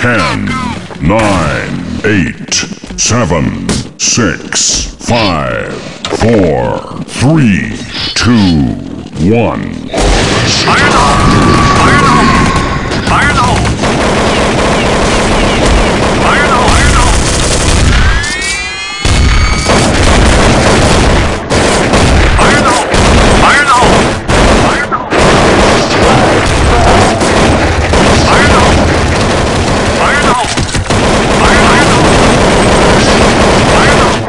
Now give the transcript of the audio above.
10, 9, 8, 7, 6, 5, 4, 3, 2, 1. Fire in the hole! Fire in the hole! Fire in the hole! Fire in the hole! Fire in the hole! Fire in the hole! Fire in the hole! Fire in the hole! Fire in the hole! Fire in the hole! Fire in the hole! Fire in the hole!